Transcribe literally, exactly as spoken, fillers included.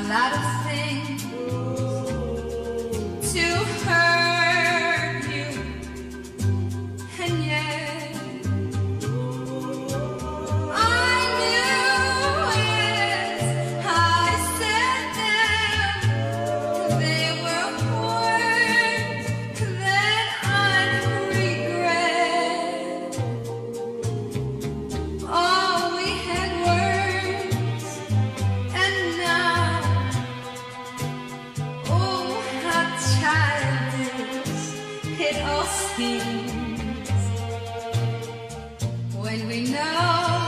lot of things to hurt you, and yet I knew as I said them, they were words that I'd regret. Oh, we had words, and now, oh, how childish it all seems when we know